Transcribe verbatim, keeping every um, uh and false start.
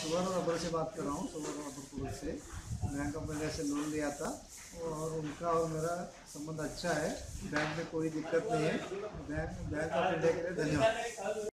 सुवर्ण रबर से बात कर रहा हूँ, सुवर्ण रबर प्रोडक्ट से। बैंक ऑफ इंडिया से लोन लिया था और उनका और मेरा संबंध अच्छा है। बैंक में कोई दिक्कत नहीं है। बैंक बैंक ऑफ इंडिया के लिए धन्यवाद।